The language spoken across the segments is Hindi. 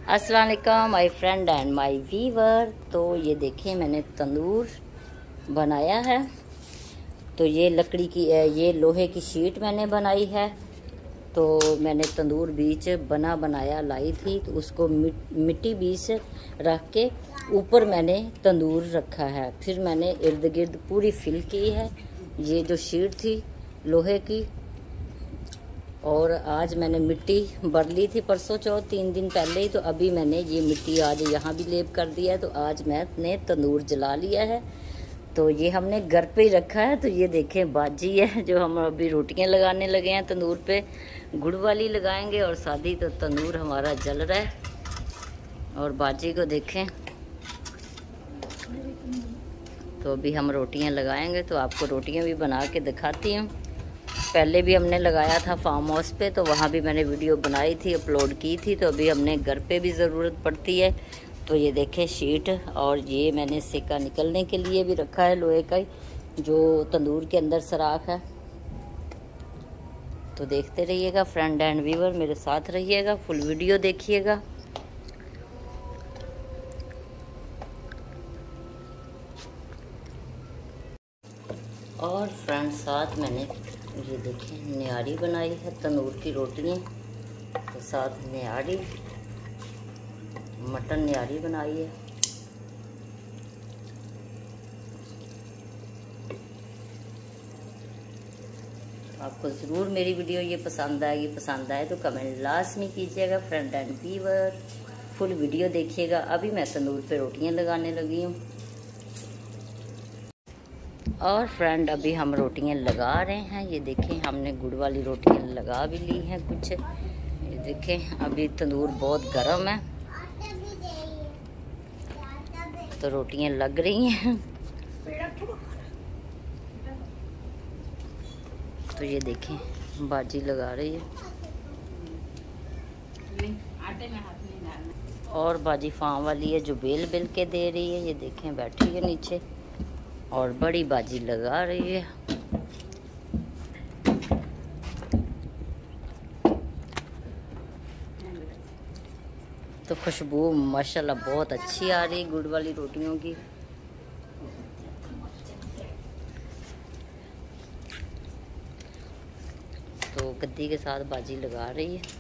अस्सलाम वालेकुम my friend and my viewer. तो ये देखें मैंने तंदूर बनाया है। तो ये लकड़ी की ये लोहे की शीट मैंने बनाई है। तो मैंने तंदूर बीच बनाया लाई थी, तो उसको मिट्टी बीच रख के ऊपर मैंने तंदूर रखा है। फिर मैंने इर्द गिर्द पूरी फिल की है ये जो शीट थी लोहे की। और आज मैंने मिट्टी भर ली थी परसों चौथ 3 दिन पहले ही। तो अभी मैंने ये मिट्टी आज यहाँ भी लेप कर दिया है। तो आज मैंने तंदूर जला लिया है। तो ये हमने घर पे ही रखा है। तो ये देखें बाजी है जो हम अभी रोटियां लगाने लगे हैं तंदूर पे। गुड़ वाली लगाएंगे और सादी। तो तंदूर हमारा जल रहा है और बाजी को देखें। तो अभी हम रोटियां लगाएंगे। तो आपको रोटियां भी बना के दिखाती हूँ। पहले भी हमने लगाया था फार्म हाउस पे, तो वहाँ भी मैंने वीडियो बनाई थी, अपलोड की थी। तो अभी हमने घर पे भी ज़रूरत पड़ती है। तो ये देखें शीट, और ये मैंने सेका निकलने के लिए भी रखा है लोहे का ही, जो तंदूर के अंदर सराख है। तो देखते रहिएगा फ्रेंड एंड व्यूअर, मेरे साथ रहिएगा, फुल वीडियो देखिएगा। और फ्रेंड साथ मैंने ये देखें न्यारी बनाई है तंदूर की रोटियां। तो साथ न्यारी मटन न्यारी बनाई है। आपको ज़रूर मेरी वीडियो ये पसंद आएगी। पसंद आए तो कमेंट लाजमी कीजिएगा friend and viewer, full video देखिएगा। अभी मैं तंदूर पे रोटियां लगाने लगी हूँ। और फ्रेंड अभी हम रोटियां लगा रहे हैं। ये देखें हमने गुड़ वाली रोटियां लगा भी ली हैं कुछ। ये देखें अभी तंदूर बहुत गर्म है तो रोटियां लग रही हैं। तो ये देखें बाजी लगा रही है और बाजी फार्म वाली है जो बेल बेल के दे रही है। ये देखें बैठी है नीचे और बड़ी बाजी लगा रही है। तो खुशबू माशाल्लाह बहुत अच्छी आ रही है गुड़ वाली रोटियों की। तो गद्दी के साथ बाजी लगा रही है।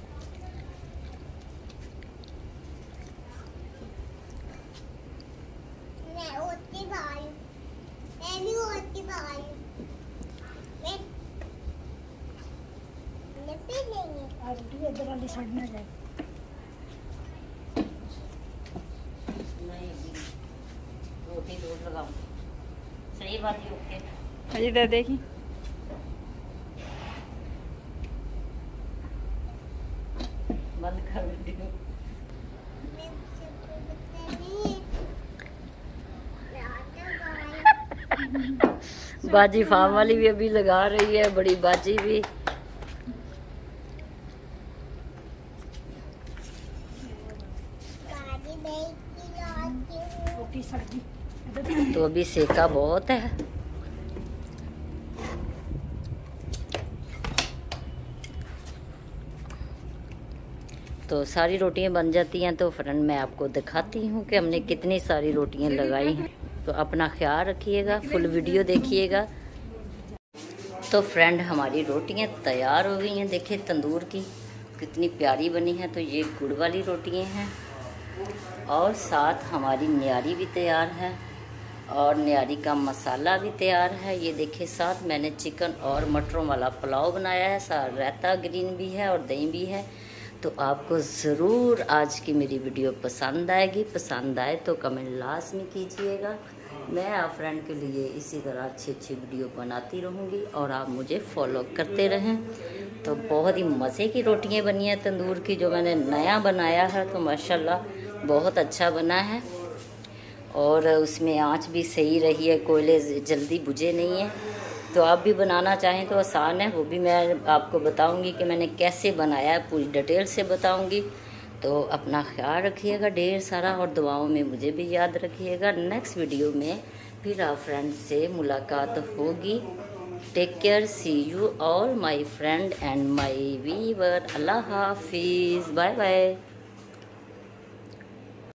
रोटी दूर लगाऊं सही बात है। ओके अजी दे देखी बंद कर वीडियो। बाजी फार्म वाली भी अभी लगा रही है, बड़ी बाजी भी। तो अभी सेका बहुत है। तो सारी रोटियां बन जाती हैं। तो फ्रेंड मैं आपको दिखाती हूँ कि हमने कितनी सारी रोटियां लगाई हैं। तो अपना ख्याल रखिएगा, फुल वीडियो देखिएगा। तो फ्रेंड हमारी रोटियां तैयार हो गई हैं। देखिए तंदूर की कितनी प्यारी बनी है। तो ये गुड़ वाली रोटियां हैं और साथ हमारी न्यारी भी तैयार है और न्यारी का मसाला भी तैयार है। ये देखिए साथ मैंने चिकन और मटरों वाला पुलाव बनाया है। साथ रायता ग्रीन भी है और दही भी है। तो आपको ज़रूर आज की मेरी वीडियो पसंद आएगी। पसंद आए तो कमेंट लाजमी कीजिएगा। मैं आप फ्रेंड के लिए इसी तरह अच्छी अच्छी वीडियो बनाती रहूँगी और आप मुझे फॉलो करते रहें। तो बहुत ही मज़े की रोटियां बनी हैं तंदूर की, जो मैंने नया बनाया है। तो माशाल्लाह बहुत अच्छा बना है और उसमें आंच भी सही रही है, कोयले जल्दी बुझे नहीं है। तो आप भी बनाना चाहें तो आसान है, वो भी मैं आपको बताऊंगी कि मैंने कैसे बनाया है, पूरी डिटेल से बताऊंगी। तो अपना ख्याल रखिएगा ढेर सारा और दुआओं में मुझे भी याद रखिएगा। नेक्स्ट वीडियो में फिर आप फ्रेंड से मुलाकात होगी। Take care, see you all my friend and my viewer. अल्लाह हाफिज़, बाय बाय।